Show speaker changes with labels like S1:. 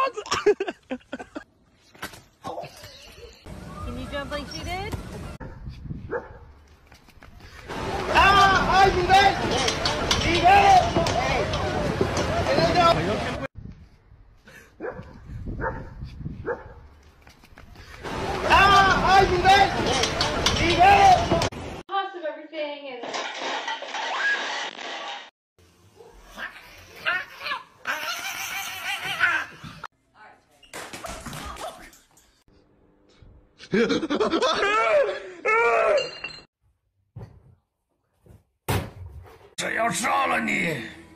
S1: Can you jump like she did?
S2: ¡Ah! ¡Ay, Miguel! ¡Miguel! ¡Ah! ¡Ay, Miguel! ¡Miguel!
S1: Cost of everything is.
S2: 谁要杀了你？